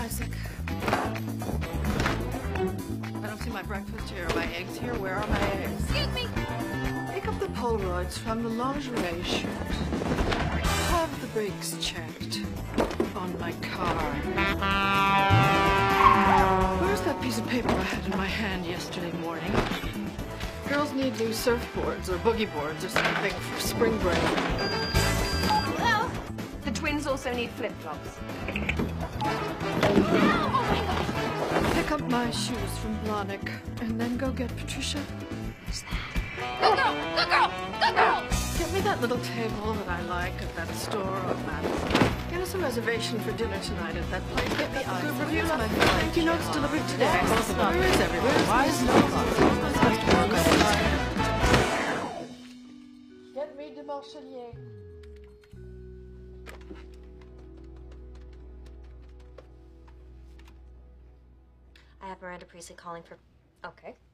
Isaac. I don't see my breakfast here. Are my eggs here? Where are my eggs? Excuse me! Pick up the Polaroids from the lingerie shoot. Have the brakes checked on my car. Where's that piece of paper I had in my hand yesterday morning? Girls need new surfboards or boogie boards or something for spring break. Hello? The twins also need flip-flops. Oh my God! Pick up my shoes from Blahnik and then go get Patricia. Who's that? Go girl! Go girl! Go girl! Get me that little table that I like at that store on Madison. Get us a reservation for dinner tonight at that place. Get me ice. Good reviews, my thank you notes delivered today. Where is everywhere? Why is no one? Get me de Marchelier. I have Miranda Priestley calling for... Okay.